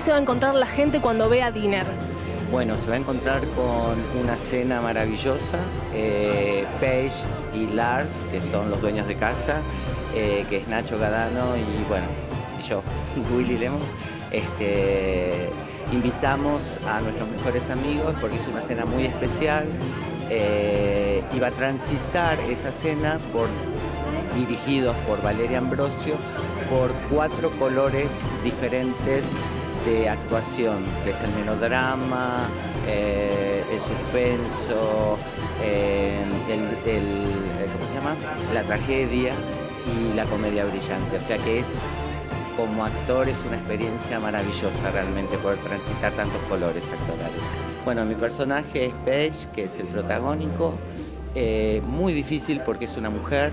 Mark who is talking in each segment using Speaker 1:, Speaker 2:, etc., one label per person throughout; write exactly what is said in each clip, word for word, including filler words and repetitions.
Speaker 1: se va a encontrar la gente cuando vea Dinner?
Speaker 2: Bueno, se va a encontrar con una cena maravillosa, eh, Paige y Lars, que son los dueños de casa, eh, que es Nacho Gadano y bueno, y yo, Willy Lemos. Este, invitamos a nuestros mejores amigos porque es una cena muy especial, eh, y va a transitar esa cena por, dirigidos por Valeria Ambrosio, por cuatro colores diferentes de actuación, que es el melodrama, eh, el suspenso, eh, el, el, ¿cómo se llama? La tragedia y la comedia brillante. O sea que es, como actor, es una experiencia maravillosa realmente poder transitar tantos colores actorales. Bueno, mi personaje es Paige, que es el protagónico, eh, muy difícil porque es una mujer.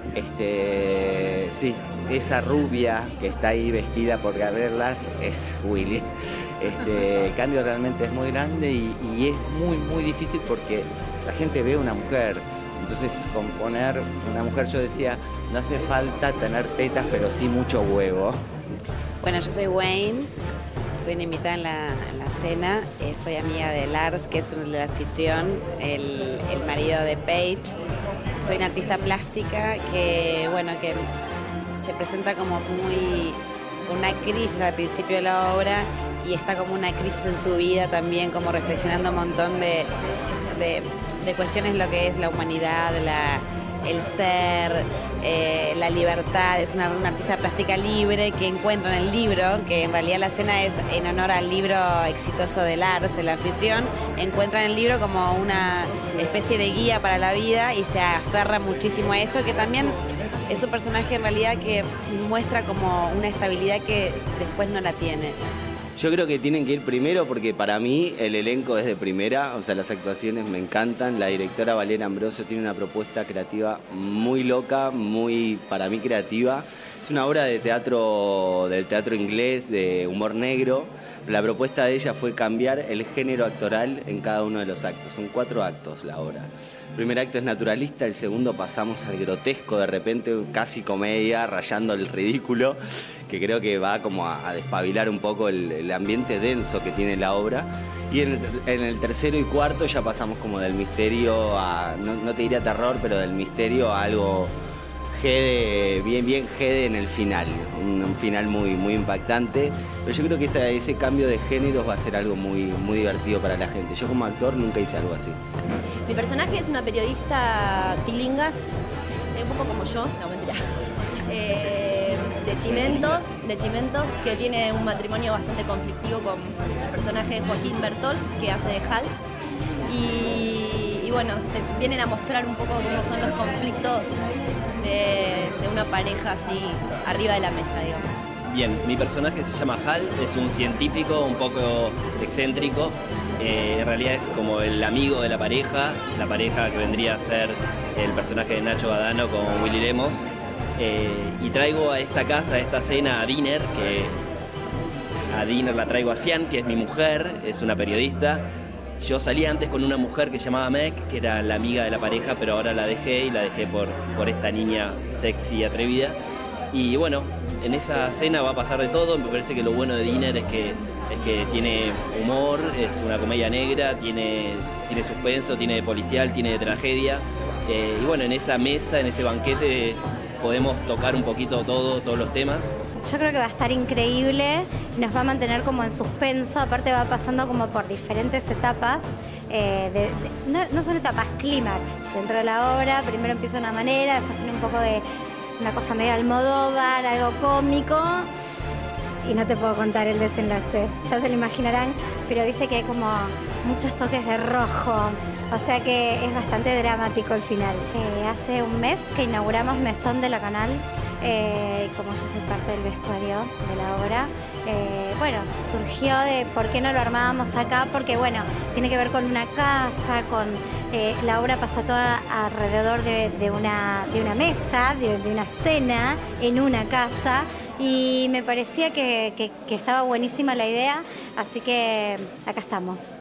Speaker 2: Este, sí, esa rubia que está ahí vestida por Gabrielas es Willy. Este, el cambio realmente es muy grande y, y es muy, muy difícil porque la gente ve una mujer. Entonces, componer una mujer, yo decía, no hace falta tener tetas, pero sí mucho huevo.
Speaker 3: Bueno, yo soy Wayne, soy una invitada en la, en la cena, eh, soy amiga de Lars, que es el anfitrión, el, el marido de Paige. Soy una artista plástica que, bueno, que se presenta como muy una crisis al principio de la obra y está como una crisis en su vida también, como reflexionando un montón de, de, de cuestiones, lo que es la humanidad, la, el ser, eh, la libertad. Es una, una artista plástica libre que encuentra en el libro, que en realidad la cena es en honor al libro exitoso de Lars, el anfitrión. Encuentra en el libro como una especie de guía para la vida y se aferra muchísimo a eso, que también es un personaje en realidad que muestra como una estabilidad que después no la tiene.
Speaker 4: Yo creo que tienen que ir primero porque para mí el elenco es de primera, o sea, las actuaciones me encantan. La directora Valeria Ambrosio tiene una propuesta creativa muy loca, muy, para mí, creativa. Es una obra de teatro, del teatro inglés, de humor negro. La propuesta de ella fue cambiar el género actoral en cada uno de los actos. Son cuatro actos la obra. El primer acto es naturalista, el segundo pasamos al grotesco, de repente casi comedia, rayando el ridículo, que creo que va como a, a despabilar un poco el, el ambiente denso que tiene la obra. Y en el, en el tercero y cuarto ya pasamos como del misterio a, no, no te diría terror, pero del misterio a algo Gede, bien, bien Gede en el final, un, un final muy, muy impactante, pero yo creo que ese, ese cambio de géneros va a ser algo muy, muy divertido para la gente. Yo como actor nunca hice algo así.
Speaker 5: Mi personaje es una periodista tilinga, un poco como yo, no mentira, eh, de Chimentos, de Chimentos, que tiene un matrimonio bastante conflictivo con el personaje de Joaquín Bertol, que hace de Hal, y, y bueno, se vienen a mostrar un poco cómo son los conflictos de, de una pareja así arriba de la mesa, digamos.
Speaker 6: Bien, mi personaje se llama Hal, es un científico un poco excéntrico, eh, en realidad es como el amigo de la pareja, la pareja que vendría a ser el personaje de Nacho Gadano con Willy Lemos, eh, y traigo a esta casa, a esta cena, a Dinner, que a Dinner la traigo a Cian, que es mi mujer, es una periodista. Yo salí antes con una mujer que se llamaba Meg, que era la amiga de la pareja, pero ahora la dejé y la dejé por, por esta niña sexy y atrevida. Y bueno, en esa cena va a pasar de todo. Me parece que lo bueno de Dinner es que, es que tiene humor, es una comedia negra, tiene, tiene suspenso, tiene de policial, tiene de tragedia. Eh, y bueno, en esa mesa, en ese banquete, podemos tocar un poquito todo, todos los temas.
Speaker 7: Yo creo que va a estar increíble, nos va a mantener como en suspenso, aparte va pasando como por diferentes etapas, eh, de, de, no, no son etapas, clímax dentro de la obra. Primero empieza de una manera, después tiene un poco de una cosa medio Almodóvar, algo cómico, y no te puedo contar el desenlace, ya se lo imaginarán, pero viste que hay como muchos toques de rojo, o sea que es bastante dramático el final. Eh, hace un mes que inauguramos Mesón de la Canal, eh, como yo soy parte del vestuario de la obra, eh, bueno, surgió de por qué no lo armábamos acá, porque bueno, tiene que ver con una casa, con eh, la obra pasa toda alrededor de, de, una, de una mesa, de, de una cena en una casa, y me parecía que, que, que estaba buenísima la idea, así que acá estamos.